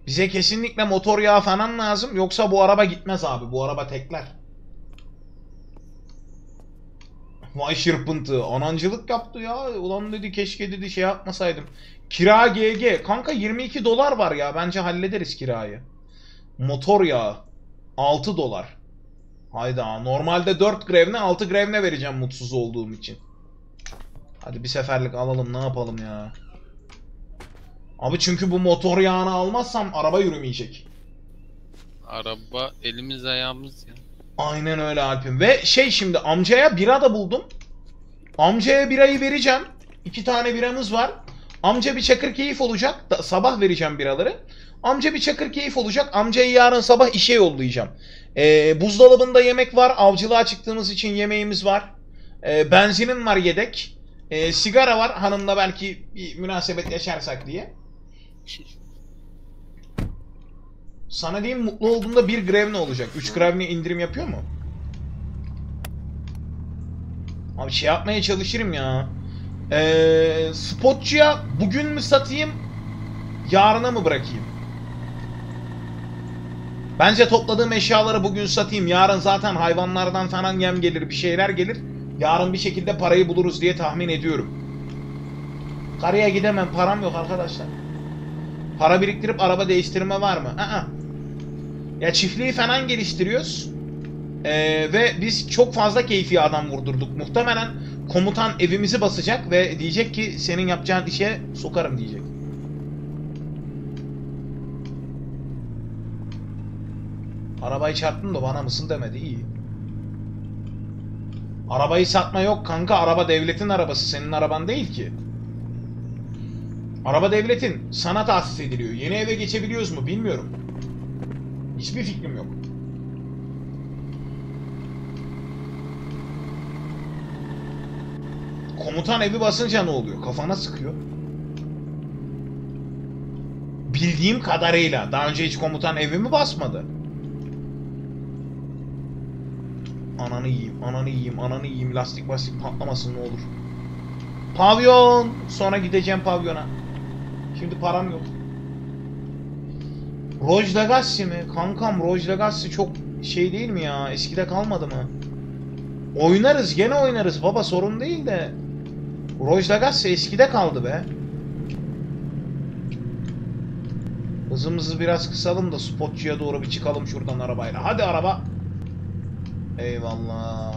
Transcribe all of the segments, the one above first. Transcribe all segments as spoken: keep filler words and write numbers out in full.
Bize kesinlikle motor yağı falan lazım. Yoksa bu araba gitmez abi. Bu araba tekler. Vay şırpıntı. Anancılık yaptı ya. Ulan dedi keşke dedi şey yapmasaydım. Kira G G. Kanka yirmi iki dolar var ya. Bence hallederiz kirayı. Motor yağı. altı dolar. Hayda. Normalde dört grevne altı grevne vereceğim mutsuz olduğum için. Hadi bir seferlik alalım. Ne yapalım ya. Abi çünkü bu motor yağını almazsam araba yürümeyecek. Araba elimiz ayağımız ya. Aynen öyle Alp'im. Ve şey şimdi amcaya bira da buldum. Amcaya birayı vereceğim. İki tane biramız var. Amca bir çakır keyif olacak. Da, sabah vereceğim biraları. Amca bir çakır keyif olacak. Amcayı yarın sabah işe yollayacağım. Ee, buzdolabında yemek var. Avcılığa çıktığımız için yemeğimiz var. Ee, benzinim var yedek. Ee, sigara var. Hanımla belki bir münasebet yaşarsak diye. Sana diyeyim mutlu olduğunda bir grevne olacak. üç grevne indirim yapıyor mu? Abi şey yapmaya çalışırım ya. Ee, spotçuya bugün mü satayım? Yarına mı bırakayım? Bence topladığım eşyaları bugün satayım. Yarın zaten hayvanlardan falan yem gelir, bir şeyler gelir. Yarın bir şekilde parayı buluruz diye tahmin ediyorum. Karaya gidemem. Param yok arkadaşlar. Para biriktirip araba değiştirme var mı? Aa. Ya çiftliği falan geliştiriyoruz. Ee, ve biz çok fazla keyfi adam vurdurduk. Muhtemelen komutan evimizi basacak ve diyecek ki senin yapacağın işe sokarım diyecek. Arabayı çarptım da bana mısın demedi, iyi. Arabayı satma yok kanka, araba devletin arabası, senin araban değil ki. Araba devletin, sana tahsis ediliyor. Yeni eve geçebiliyoruz mu bilmiyorum. Hiçbir fikrim yok. Komutan evi basınca ne oluyor? Kafana sıkıyor. Bildiğim kadarıyla. Daha önce hiç komutan evi mi basmadı? Ananı yiyeyim, ananı yiyeyim, ananı yiyeyim. Lastik bastik patlamasın ne olur. Pavyon! Sonra gideceğim pavyona. Şimdi param yok. Roj Legacy mi? Kankam Roj Legacy çok şey değil mi ya? Eskide kalmadı mı? Oynarız, gene oynarız baba, sorun değil de. Roj Legacy eskide kaldı be. Hızımızı biraz kısalım da spotçuya doğru bir çıkalım şuradan arabayla. Hadi araba. Eyvallah.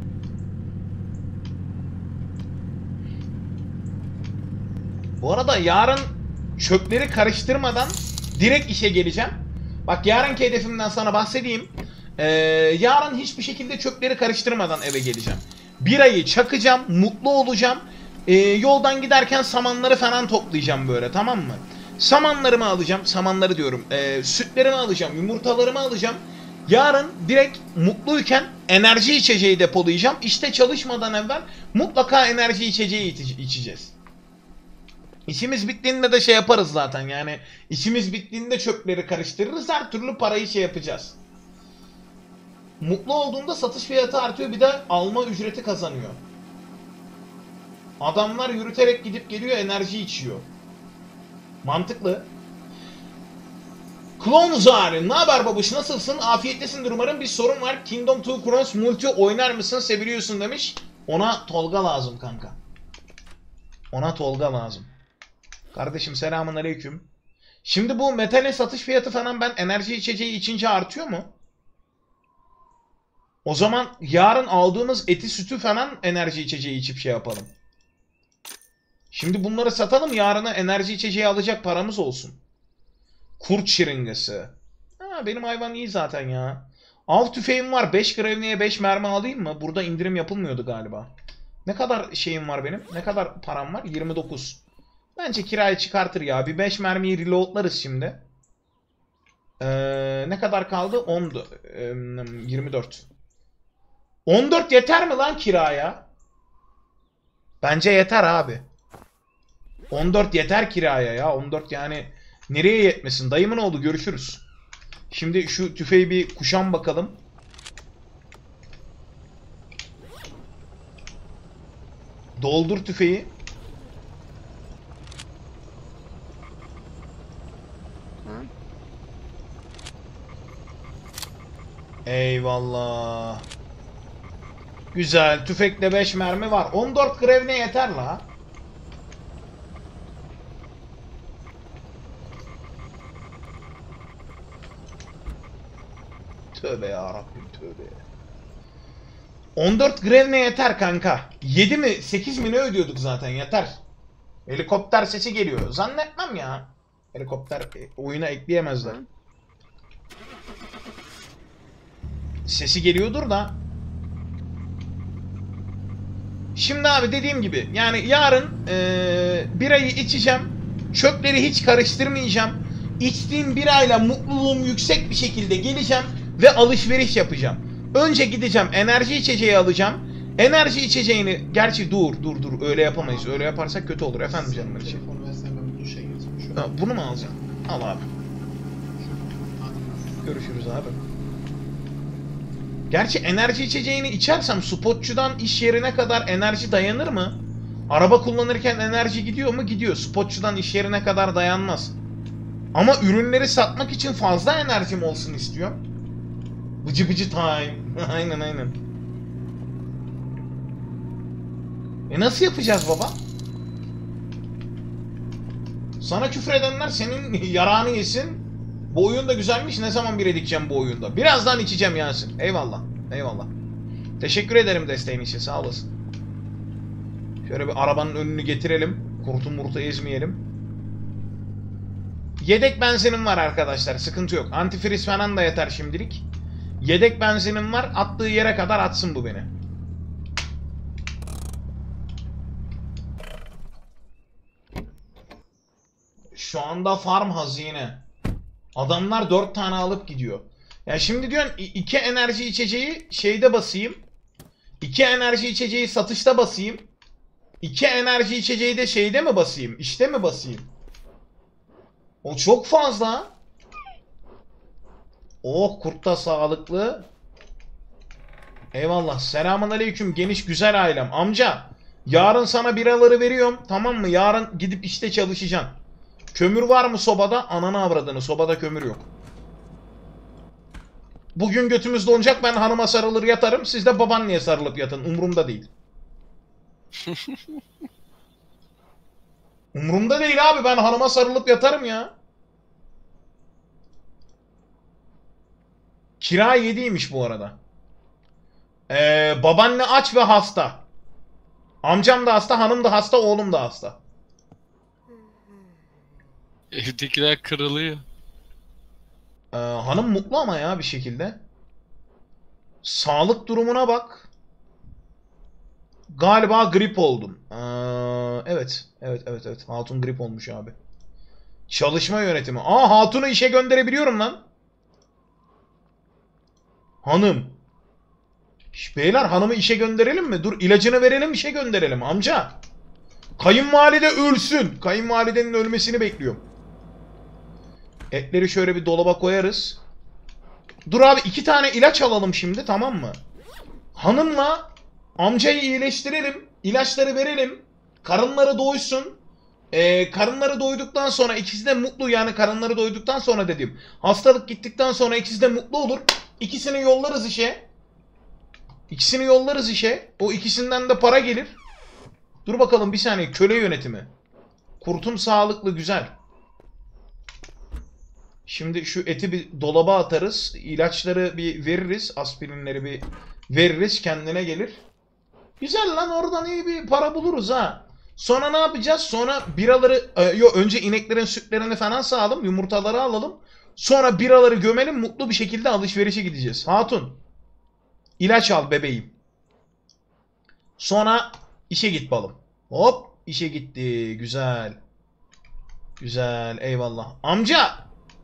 Bu arada yarın çöpleri karıştırmadan direkt işe geleceğim. Bak yarınki hedefimden sana bahsedeyim. Ee, yarın hiçbir şekilde çöpleri karıştırmadan eve geleceğim. Birayı çakacağım, mutlu olacağım. Ee, yoldan giderken samanları falan toplayacağım böyle, tamam mı? Samanlarımı alacağım, samanları diyorum. Ee, sütlerimi alacağım, yumurtalarımı alacağım. Yarın direkt mutluyken enerji içeceği depolayacağım. İşte çalışmadan evvel mutlaka enerji içeceği içeceğiz. İşimiz bittiğinde de şey yaparız zaten yani. İşimiz bittiğinde çöpleri karıştırırız. Her türlü parayı şey yapacağız. Mutlu olduğunda satış fiyatı artıyor. Bir de alma ücreti kazanıyor. Adamlar yürüterek gidip geliyor, enerji içiyor. Mantıklı. Klonzar, ne haber babuş, nasılsın? Afiyettesindir umarım. Bir sorun var. Kingdom iki Cross Multi oynar mısın? Seviliyorsun demiş. Ona Tolga lazım kanka. Ona Tolga lazım. Kardeşim selamun aleyküm. Şimdi bu metalin satış fiyatı falan ben enerji içeceği içince artıyor mu? O zaman yarın aldığımız eti sütü falan enerji içeceği içip şey yapalım. Şimdi bunları satalım, yarına enerji içeceği alacak paramız olsun. Kurt şırıngası. Ha, benim hayvan iyi zaten ya. Av tüfeğim var. beş grevneye beş mermi alayım mı? Burada indirim yapılmıyordu galiba. Ne kadar şeyim var benim? Ne kadar param var? yirmi dokuz. Bence kirayı çıkartır ya. Bir beş mermiyi reloadlarız şimdi. Ee, ne kadar kaldı? on, ee, yirmi dört. on dört yeter mi lan kiraya? Bence yeter abi. on dört yeter kiraya ya. on dört yani nereye yetmesin? Dayımın oğlu, görüşürüz. Şimdi şu tüfeği bir kuşan bakalım. Doldur tüfeği. Eyvallah. Güzel. Tüfekle beş mermi var. on dört grevne yeter la. Tövbe yarabbim tövbe. on dört grevne yeter kanka. yedi mi sekiz mi ne ödüyorduk zaten, yeter. Helikopter sesi geliyor. Zannetmem ya. Helikopter oyuna ekleyemezler. Sesi geliyordur da. Şimdi abi dediğim gibi yani yarın ee, birayı içeceğim. Çöpleri hiç karıştırmayacağım. İçtiğim birayla mutluluğum yüksek bir şekilde geleceğim ve alışveriş yapacağım. Önce gideceğim enerji içeceği alacağım. Enerji içeceğini gerçi dur dur dur öyle yapamayız. Öyle yaparsak kötü olur efendim canım için. Bunu mu alacaksın? Al abi. Görüşürüz abi. Gerçi enerji içeceğini içersem spotçudan iş yerine kadar enerji dayanır mı? Araba kullanırken enerji gidiyor mu? Gidiyor. Spotçudan iş yerine kadar dayanmaz. Ama ürünleri satmak için fazla enerjim olsun istiyorum. Bıcı bıcı time. Aynen aynen. E nasıl yapacağız baba? Sana küfredenler senin yarağını yesin. Bu oyun da güzelmiş. Ne zaman bir edeceğim bu oyunda? Birazdan içeceğim Yasin. Eyvallah. Eyvallah. Teşekkür ederim desteğin için. Sağ olasın. Şöyle bir arabanın önünü getirelim. Kurtu murtu ezmeyelim. Yedek benzinim var arkadaşlar. Sıkıntı yok. Antifriz falan da yeter şimdilik. Yedek benzinim var. Attığı yere kadar atsın bu beni. Şu anda farm hazine. Adamlar dört tane alıp gidiyor. Ya şimdi diyorsun iki enerji içeceği şeyde basayım. iki enerji içeceği satışta basayım. iki enerji içeceği de şeyde mi basayım? İşte mi basayım? O çok fazla. Oh kurt da sağlıklı. Eyvallah. Selamünaleyküm geniş güzel ailem. Amca yarın sana biraları veriyorum. Tamam mı? Yarın gidip işte çalışacaksın. Kömür var mı sobada? Ananı avradını. Sobada kömür yok. Bugün götümüz donacak. Ben hanıma sarılır yatarım. Siz de babaanneye sarılıp yatın. Umurumda değil. Umurumda değil abi. Ben hanıma sarılıp yatarım ya. Kira yediymiş bu arada. Ee, babaanne aç ve hasta. Amcam da hasta, hanım da hasta, oğlum da hasta. Evdekiler kırılıyor. Ee, hanım mutlu ama ya bir şekilde. Sağlık durumuna bak. Galiba grip oldum. Ee, evet, evet, evet, evet. Hatun grip olmuş abi. Çalışma yönetimi. Aa Hatun'u işe gönderebiliyorum lan. Hanım. Şş, beyler hanımı işe gönderelim mi? Dur ilacını verelim işe gönderelim amca. Kayınvalide ölsün. Kayınvalidenin ölmesini bekliyorum. Etleri şöyle bir dolaba koyarız. Dur abi iki tane ilaç alalım şimdi tamam mı? Hanımla amcayı iyileştirelim. İlaçları verelim. Karınları doysun. Ee, karınları doyduktan sonra ikisi de mutlu yani karınları doyduktan sonra dedim. Hastalık gittikten sonra ikisi de mutlu olur. İkisini yollarız işe. İkisini yollarız işe. O ikisinden de para gelir. Dur bakalım bir saniye köle yönetimi. Kurtum sağlıklı güzel. Şimdi şu eti bir dolaba atarız. İlaçları bir veririz. Aspirinleri bir veririz. Kendine gelir. Güzel lan oradan iyi bir para buluruz ha. Sonra ne yapacağız? Sonra biraları... E, yo önce ineklerin sütlerini falan sağalım. Yumurtaları alalım. Sonra biraları gömelim. Mutlu bir şekilde alışverişe gideceğiz. Hatun. İlaç al bebeğim. Sonra işe git balım. Hop. İşe gitti. Güzel. Güzel. Eyvallah. Amca.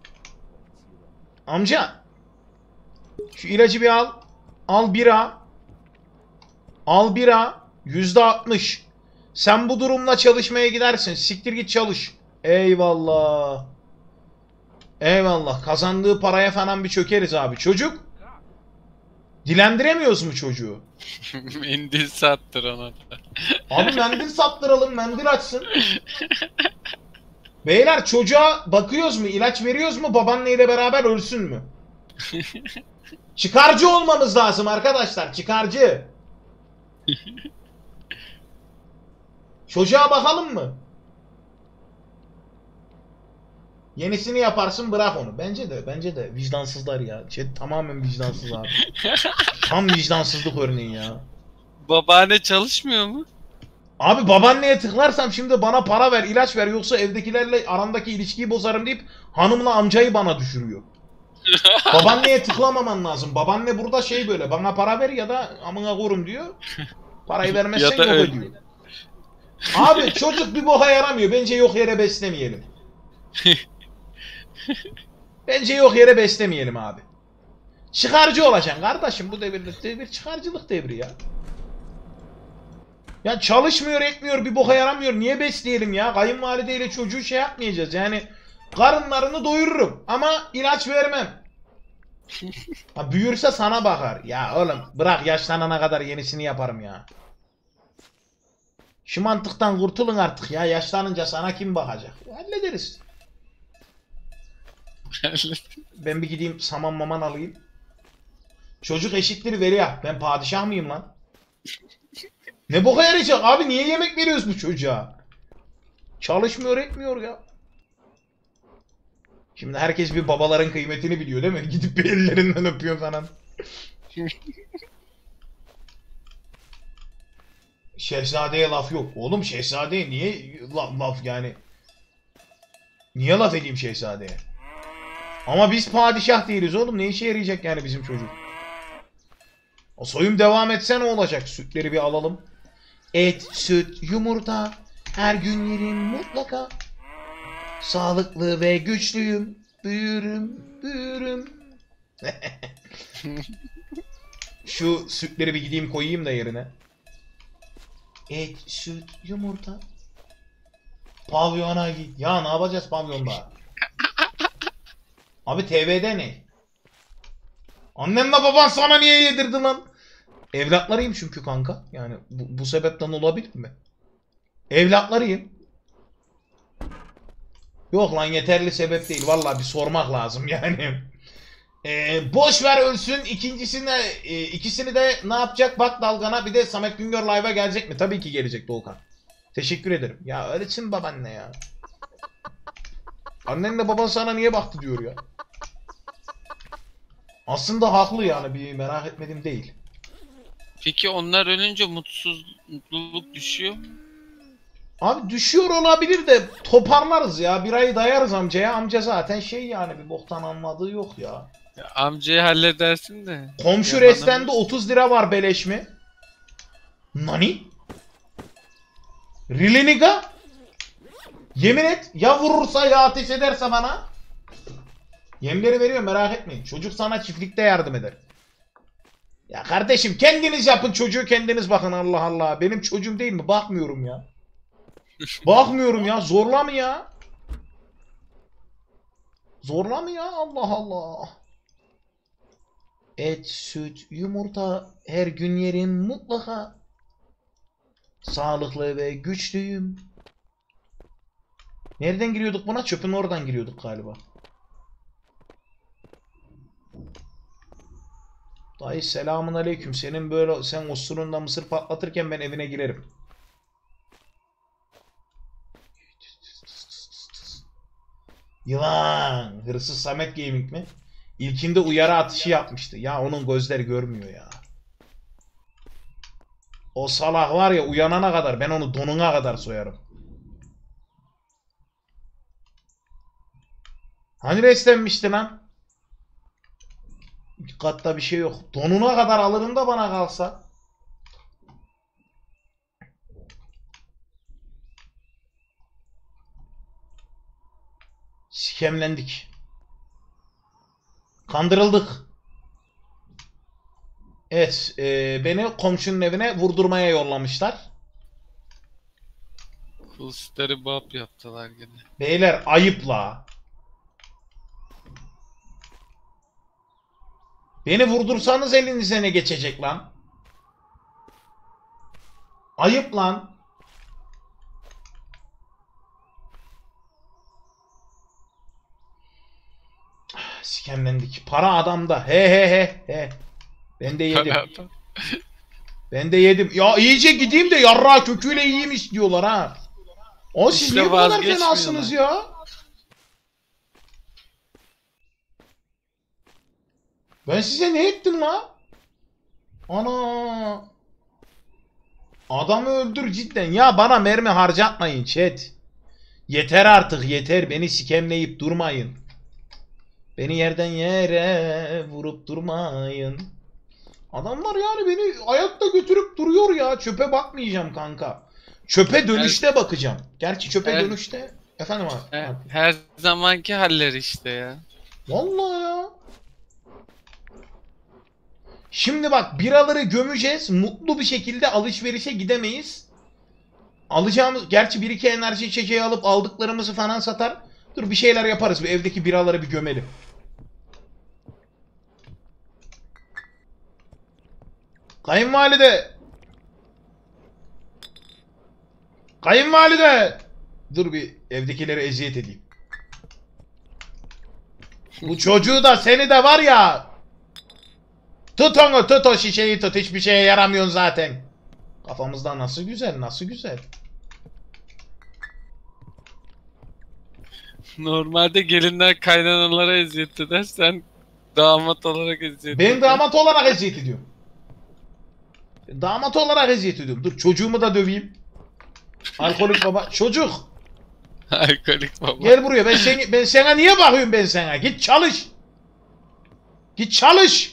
Amca. Şu ilacı bir al. Al bira. Al bira. yüzde altmış. Sen bu durumla çalışmaya gidersin. Siktir git çalış. Eyvallah. Eyvallah. Kazandığı paraya falan bir çökeriz abi. Çocuk. Dilendiremiyoruz mu çocuğu? Mendil sattır ona da. Abi mendil sattıralım. Mendil açsın. Beyler çocuğa bakıyoruz mu? İlaç veriyoruz mu? Babaanneyle beraber ölsün mü? Çıkarcı olmamız lazım arkadaşlar. Çıkarcı. Çocuğa bakalım mı? Yenisini yaparsın, bırak onu. Bence de, bence de vicdansızlar ya. Chat tamamen vicdansız abi. Tam vicdansızlık örneği ya. Babaanne çalışmıyor mu? Abi babaanneye tıklarsam şimdi bana para ver, ilaç ver, yoksa evdekilerle aramdaki ilişkiyi bozarım deyip hanımla amcayı bana düşürüyor. Babaanneye tıklamaman lazım. Babaanne burada şey böyle, bana para ver ya da amına korum diyor. Parayı vermezsen Ya da yok öyle. ediyor. Abi çocuk bir boka yaramıyor. Bence yok yere beslemeyelim. Bence yok yere beslemeyelim abi. Çıkarcı olacaksın kardeşim, bu devirde devir çıkarcılık devri ya. Ya çalışmıyor etmiyor, bir boka yaramıyor, niye besleyelim ya? Kayınvalideyle çocuğu şey yapmayacağız yani. Karınlarını doyururum ama ilaç vermem. Ha, büyürse sana bakar. Ya oğlum bırak, yaşlanana kadar yenisini yaparım ya. Şu mantıktan kurtulun artık ya, yaşlanınca sana kim bakacak? Hallederiz. Ben bir gideyim saman maman alayım. Çocuk eşittir Veliaht. Ben padişah mıyım lan? Ne boka yarayacak abi, niye yemek veriyoruz bu çocuğa? Çalışmıyor etmiyor ya. Şimdi herkes bir babaların kıymetini biliyor değil mi? Gidip bir ellerinden öpüyor falan. Şehzadeye laf yok. Oğlum şehzadeye niye la laf yani? Niye laf edeyim şehzadeye? Ama biz padişah değiliz oğlum. Ne işe yarayacak yani bizim çocuk? O soyum devam etse ne olacak? Sütleri bir alalım. Et, süt, yumurta. Her gün yerim mutlaka. Sağlıklı ve güçlüyüm. Büyürüm, büyürüm. Şu sütleri bir gideyim koyayım da yerine. Et, süt, yumurta. Pavyona git. Ya ne yapacağız pavyonda? Abi T V'de ne? Annenle baban sana niye yedirdi lan? Evlatlarıyım çünkü kanka. Yani bu, bu sebepten olabilir mi? Evlatlarıyım. Yok lan, yeterli sebep değil. Vallahi bir sormak lazım yani. Ee, boş ver ölsün. İkincisini e, ikisini de ne yapacak? Bak dalgana. Bir de Samet Güngör live'a gelecek mi? Tabii ki gelecek Doğukan. Teşekkür ederim. Ya öylesin babaanne ya. Annenle baban sana niye baktı diyor ya. Aslında haklı yani, bir merak etmedim değil. Peki onlar ölünce mutsuz, mutluluk düşüyor mu? Abi düşüyor olabilir de toparlarız ya. Bir ay dayarız amcaya. Amca zaten şey yani, bir boktan anladığı yok ya. Ya amcayı halledersin de. Komşu Ya restende bana- otuz lira var beleş mi? Nani? Really nigga? Yemin et, ya vurursa ya ateş ederse bana. Yemleri veriyor, merak etmeyin. Çocuk sana çiftlikte yardım eder. Ya kardeşim kendiniz yapın çocuğu, kendiniz bakın, Allah Allah. Benim çocuğum değil mi? Bakmıyorum ya. Bakmıyorum ya. Zorla mı ya? Zorla mı ya? Allah Allah. Et, süt, yumurta her gün yerim mutlaka. Sağlıklı ve güçlüyüm. Nereden giriyorduk buna? Çöpün oradan giriyorduk galiba. Dayı selamun aleyküm. Senin böyle, sen osurunda mısır patlatırken ben evine girerim. Yılan. Hırsız Samet Gaming mi? İlkinde uyarı atışı yapmıştı. Ya onun gözleri görmüyor ya. O salak var ya, uyanana kadar ben onu donuna kadar soyarım. Hani reslenmişti lan? Katta bir şey yok. Donuna kadar alırım da bana kalsa. Sikemlendik. Kandırıldık. Evet, e, beni komşunun evine vurdurmaya yollamışlar. Kılıçları bap yaptılar gene. Beyler ayıp la. Beni vurdursanız elinize ne geçecek lan? Ayıp lan. Sikemlendik. Para adamda. He he he he. Ben de yedim. Ben de yedim. Ya iyice gideyim de yarra köküyle yiyeyim istiyorlar ha. O siz İşte niye bu kadar vazgeçmiyorlar. fenasınız ya? Ben size ne ettim la? Ana. Adamı öldür cidden. Ya bana mermi harcatmayın chat. Yeter artık yeter. Beni sikemleyip durmayın. Beni yerden yere vurup durmayın. Adamlar yani beni ayakta götürüp duruyor ya. Çöpe bakmayacağım kanka. Çöpe dönüşte bakacağım. Gerçi çöpe Evet. dönüşte... Efendim abi. Her, her zamanki haller işte ya. Vallahi ya. Şimdi bak biraları gömeceğiz. Mutlu bir şekilde alışverişe gidemeyiz. Alacağımız... Gerçi bir iki enerji içeceği alıp aldıklarımızı falan satar. Dur bir şeyler yaparız. Bir evdeki biraları bir gömelim. Kayınvalide. Kayınvalide. Dur bir evdekilere eziyet edeyim. Bu çocuğu da seni de var ya. Tut onu tut o şişeyi tut. Hiçbir şeye yaramıyorsun zaten. Kafamızda nasıl güzel nasıl güzel. Normalde gelinler kaynanalara eziyet eder. Sen damat olarak eziyet Ben edersin. damat olarak eziyet ediyorum. Damat olarak eziyet ediyorum. Dur çocuğumu da döveyim. Alkolik baba. Çocuk. Alkolik baba. Gel buraya. Ben seni ben sana niye bakıyorum ben sana? Git çalış. Git çalış.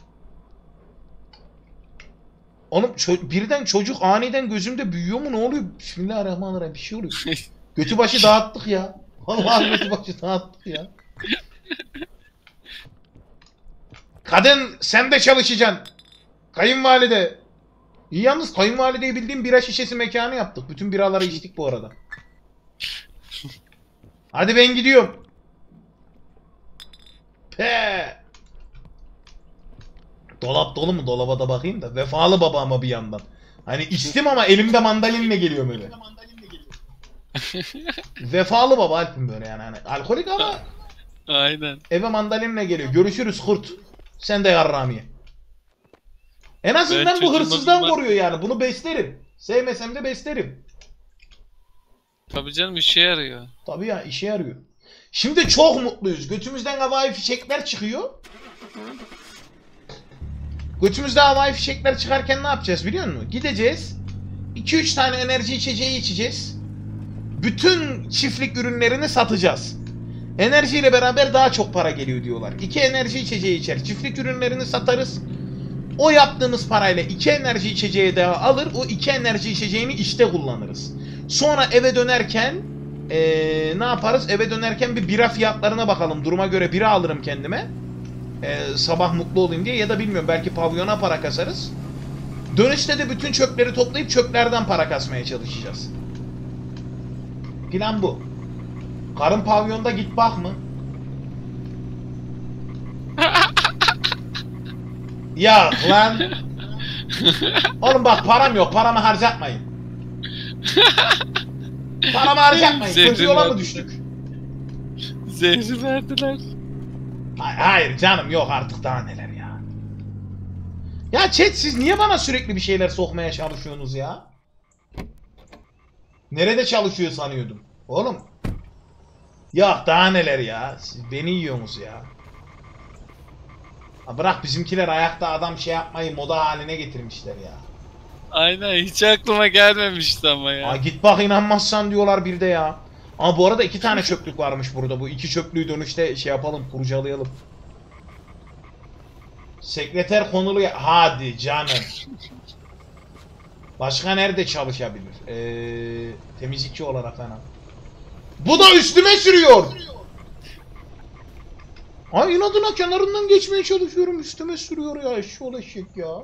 Oğlum ço- birden çocuk aniden gözümde büyüyor mu? Ne oluyor? Bismillahirrahmanirrahim. Bir şey oluyor. Götü başı dağıttık ya. Vallahi götü başı dağıttık ya. Kadın sen de çalışacaksın. Kayınvalide. İyi yalnız kayınvalideyi bildiğim bira şişesi mekanı yaptık. Bütün biraları içtik bu arada. Hadi ben gidiyorum. Pe. Dolap dolu mu? Dolaba da bakayım da. Vefalı baba ama bir yandan. Hani içtim ama elimde mandalinle geliyor böyle. Vefalı baba Alp'im böyle yani. Hani alkolik ama Aynen. eve mandalinle geliyor. Görüşürüz kurt. Sen de yarrağım ye. En azından Ben bu çocuğuma hırsızdan bilmem- koruyor yani. Bunu beslerim. Sevmesem de beslerim. Tabii canım işe yarıyor. Tabii ya işe yarıyor. Şimdi çok mutluyuz. Götümüzden havai fişekler çıkıyor. Götümüzde havai fişekler çıkarken ne yapacağız biliyor musun? Gideceğiz. iki üç tane enerji içeceği içeceğiz. Bütün çiftlik ürünlerini satacağız. Enerjiyle beraber daha çok para geliyor diyorlar. iki enerji içeceği içer. Çiftlik ürünlerini satarız. O yaptığımız parayla iki enerji içeceği daha alır. O iki enerji içeceğini işte kullanırız. Sonra eve dönerken ee, ne yaparız? Eve dönerken bir bira fiyatlarına bakalım. Duruma göre bira alırım kendime. Ee, sabah mutlu olayım diye ya da bilmiyorum belki pavyona para kasarız. Dönüşte de bütün çöpleri toplayıp çöplerden para kasmaya çalışacağız. Plan bu. Karın pavyonda git bak mı? Ya lan. Oğlum bak param yok. Paramı harcatmayın. Paramı harcatmayın. Zeytin Kötü yola mı verdi. düştük? Zehri verdiler. Hay- Hayır canım yok artık daha neler ya. Ya chat siz niye bana sürekli bir şeyler sokmaya çalışıyorsunuz ya? Nerede çalışıyor sanıyordum. Oğlum. Yok daha neler ya. Siz beni yiyorsunuz ya. Ha bırak bizimkiler ayakta adam şey yapmayı moda haline getirmişler ya. Aynen hiç aklıma gelmemişti ama ya. Aa, git bak inanmazsan diyorlar bir de ya. Ama bu arada iki tane çöplük varmış burada. Bu iki çöplüğü dönüşte şey yapalım, kurcalayalım. Sekreter konulu ya- hadi canım. Başka nerede çalışabilir? Ee, temizlikçi olarak falan. Bu da üstüme sürüyor. Ay inadına kenarından geçmeye çalışıyorum. Üstüme sürüyor ya. Eşşoğlu eşek ya.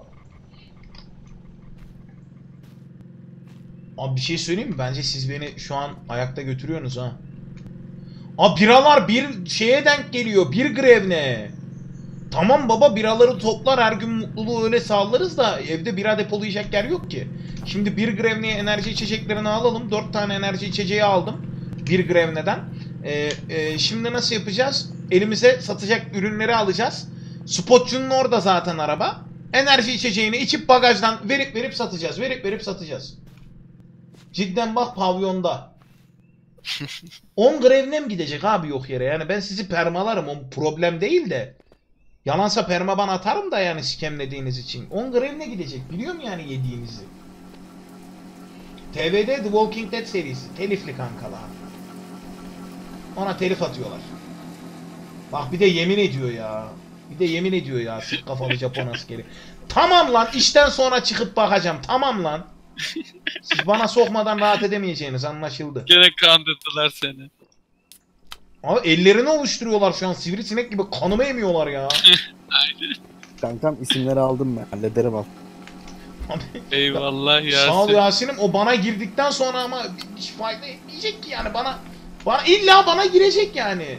Abi bir şey söyleyeyim mi? Bence siz beni şu an ayakta götürüyorsunuz ha. Abi biralar bir şeye denk geliyor. Bir grevne. Tamam baba biraları toplar her gün mutluluğu öyle sağlarız da evde bira depolayacak yer yok ki. Şimdi bir grevneye enerji içeceklerini alalım. Dört tane enerji içeceği aldım. Bir grevneden. Ee, e, şimdi nasıl yapacağız? elimize satacak ürünleri alacağız. Spotçunun orada zaten araba. Enerji içeceğini içip bagajdan verip verip satacağız. Verip verip satacağız. Cidden bak pavyonda. on grevne mi gidecek abi yok yere? Yani ben sizi permalarım. O problem değil de. Yalansa perma bana atarım da yani skemlediğiniz için. on grevne gidecek. Biliyorum yani yediğinizi. T V'de The Walking Dead serisi. Telifli kankalar. Ona telif atıyorlar. Bak bir de yemin ediyor ya. Bir de yemin ediyor ya. Sık kafalı Japon askeri. Tamam lan işten sonra çıkıp bakacağım. Tamam lan. Siz bana sokmadan rahat edemeyeceğiniz anlaşıldı. Gene kandırdılar seni. Abi ellerini ovuşturuyorlar şu an. Sivrisinek gibi kanımı emiyorlar ya. Aynen. Kankam isimleri aldım ben. Hallederim al. Abi, Eyvallah Yasin. sağ ol Yasin'im. O bana girdikten sonra ama hiç fayda etmeyecek ki yani bana. Bana illa bana girecek yani.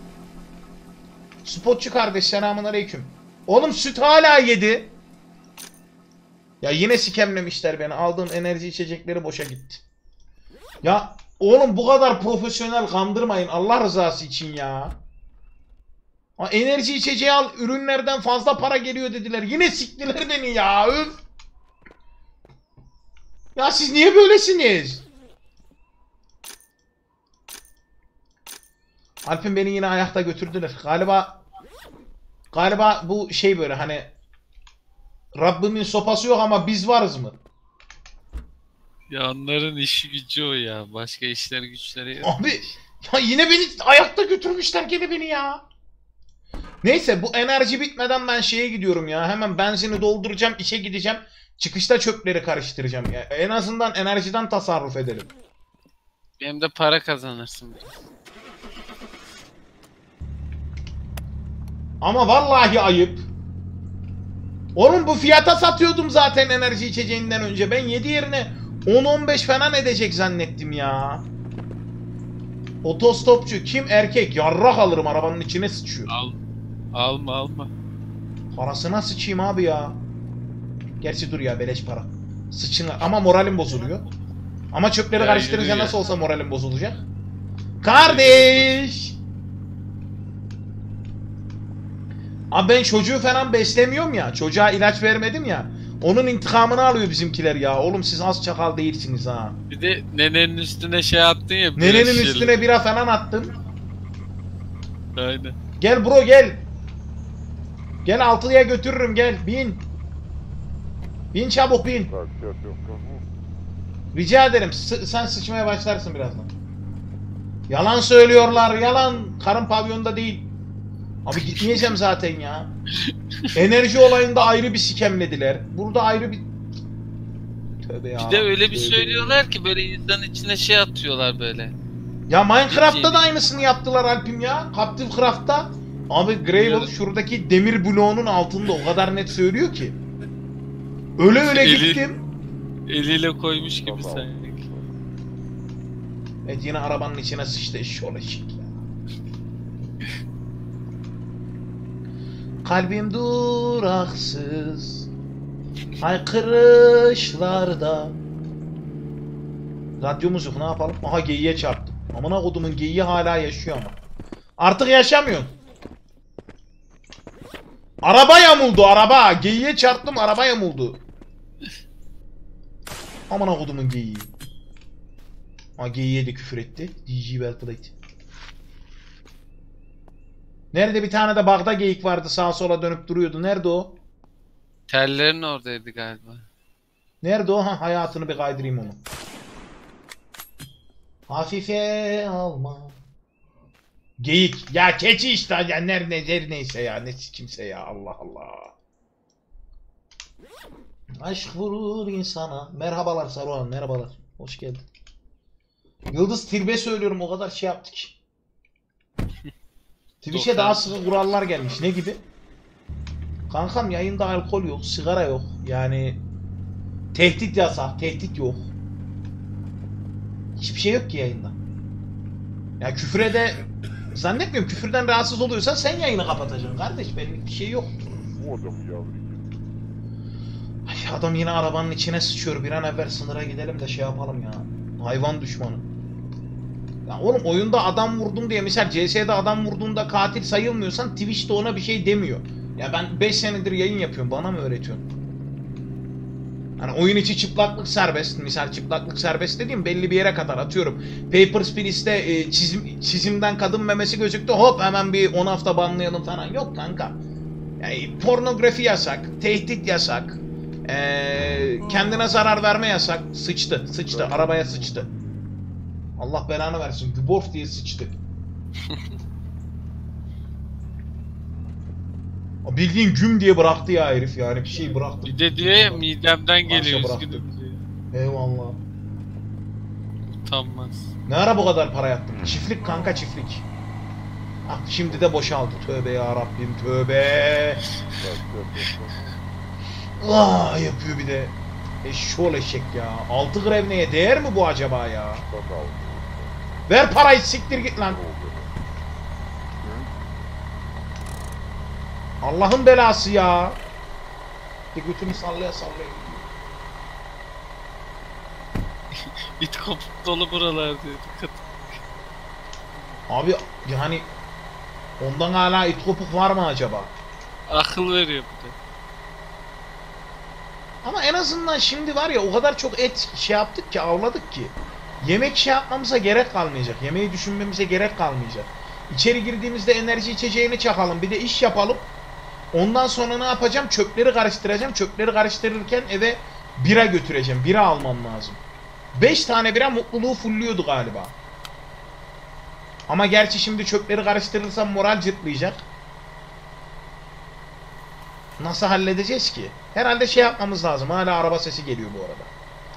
Spotçu kardeş selamünaleyküm. Oğlum süt hala yedi. Ya yine sikemlemişler beni. Aldığım enerji içecekleri boşa gitti. Ya oğlum bu kadar profesyonel kandırmayın Allah rızası için ya. Ha, enerji içeceği al ürünlerden fazla para geliyor dediler. Yine siktiler beni ya. Öf. Ya siz niye böylesiniz? Alp'in beni yine ayakta götürdüler. Galiba galiba bu şey böyle hani Rabbimin sopası yok ama biz varız mı? Ya onların işi gücü o ya. Başka işler güçleri yok. Abi ya yine beni ayakta götürmüşler gene beni ya. Neyse bu enerji bitmeden ben şeye gidiyorum ya. Hemen benzini dolduracağım, işe gideceğim. Çıkışta çöpleri karıştıracağım ya. En azından enerjiden tasarruf edelim. Hem de para kazanırsın biraz. Ama vallahi ayıp. Oğlum bu fiyata satıyordum zaten enerji içeceğinden önce. Ben yedi yerine on on beş falan edecek zannettim ya. Otostopçu kim erkek? Yarrak alırım arabanın içine sıçıyor. Al. Alma alma. Parasına sıçayım abi ya. Gerçi dur ya beleş para. Sıçın ama moralim bozuluyor. Ama çöpleri Ya karıştırınca yürü ya. nasıl olsa moralim bozulacak. Kardeş! Abi ben çocuğu falan beslemiyorum ya. Çocuğa ilaç vermedim ya. Onun intikamını alıyor bizimkiler ya. Oğlum siz az çakal değilsiniz ha. Bir de nenenin üstüne şey attın ya. bira Nenenin şişeleri. üstüne bira falan attım. Aynen. Gel bro gel. Gel altıya götürürüm gel. Bin. Bin çabuk bin. Rica ederim. Sı- sen sıçmaya başlarsın birazdan. Yalan söylüyorlar. Yalan. Karın pavyonda değil. Abi gitmeyeceğim zaten ya. Enerji olayında ayrı bir sikemlediler. Burada ayrı bir... Tövbe ya. Bir de öyle bir söylüyorlar ki böyle insanın içine şey atıyorlar böyle. Ya Minecraft'ta da aynısını yaptılar Alp'im ya. Captive Craft'ta. Abi Gravel Biliyorum. şuradaki demir bloğunun altında o kadar net söylüyor ki. Öyle öyle Eli- gittim. Eliyle koymuş gibi sanki. Evet yine arabanın içine sıçtı eşşoğlu ya. Kalbim duraksız haykırışlarda. Radyo müzik ne yapalım? Aha geyiğe çarptım. Amına kodumun geyiği hala yaşıyor ama. Artık yaşamıyor. Araba yamuldu araba. Geyiğe çarptım araba yamuldu. Amına kodumun geyiği. Ha geyiğe de küfür etti. D J Wellplate. Nerede bir tane de bagda geyik vardı sağa sola dönüp duruyordu. Nerede o? Tellerin oradaydı galiba. Nerede o? Ha hayatını bir kaydırayım onu. Hafife alma. Geyik. Ya keçi işte ya nerede her neyse ya ne kimse ya Allah Allah. Aşk vurur insana. Merhabalar Saruhan merhabalar. Hoş geldin. Yıldız Tilbe söylüyorum o kadar şey yaptık. Twitch'e daha sıkı kurallar gelmiş. Ne gibi? Kankam yayında alkol yok, sigara yok. Yani tehdit yasak, tehdit yok. Hiçbir şey yok ki yayında. Ya küfüre de zannetmiyorum küfürden rahatsız oluyorsan sen yayını kapatacaksın kardeş. Benim bir şey yok. Ay, adam yine arabanın içine sıçıyor. Bir an evvel sınıra gidelim de şey yapalım ya. Hayvan düşmanı. Ya oğlum oyunda adam vurdum diye mesela C S'de adam vurduğunda katil sayılmıyorsan Twitch'te ona bir şey demiyor. Ya ben beş senedir yayın yapıyorum, bana mı öğretiyorsun? Hani oyun içi çıplaklık serbest. Misal çıplaklık serbest dediğim belli bir yere kadar, atıyorum. Papers, Please'te e, çizim, çizimden kadın memesi gözüktü, hop hemen bir on hafta banlayalım falan. Yok kanka. Yani pornografi yasak, tehdit yasak, ee, kendine zarar verme yasak. Sıçtı, sıçtı, arabaya sıçtı. Allah belanı versin, Güborf diye sıçtı. Bildiğin güm diye bıraktı ya herif, yani bir şey bıraktı. Bir de diyor ya midemden geliyor Parça üzgünüm diyor. Eyvallah. Utanmaz. Ne ara bu kadar para yattım? Çiftlik kanka, çiftlik. Ah şimdi de boşaldı. Tövbe ya Rabbim, tövbe. Ah yapıyor bir de. Eşşoğlu eşek ya. Altı grevneye değer mi bu acaba ya? Ver parayı, siktir git lan. Allah'ın belası ya. Bir götünü sallaya sallaya gidiyor. İt kopuk dolu buralar diyor. Dikkat. Abi yani ondan hala it kopuk var mı acaba? Akıl veriyor bir de. Ama en azından şimdi var ya, o kadar çok et şey yaptık ki, avladık ki. Yemek şey yapmamıza gerek kalmayacak. Yemeği düşünmemize gerek kalmayacak. İçeri girdiğimizde enerji içeceğini çakalım. Bir de iş yapalım. Ondan sonra ne yapacağım? Çöpleri karıştıracağım. Çöpleri karıştırırken eve bira götüreceğim. Bira almam lazım. beş tane bira mutluluğu fulluyordu galiba. Ama gerçi şimdi çöpleri karıştırırsam moral cırtlayacak. Nasıl halledeceğiz ki? Herhalde şey yapmamız lazım. Hala araba sesi geliyor bu arada.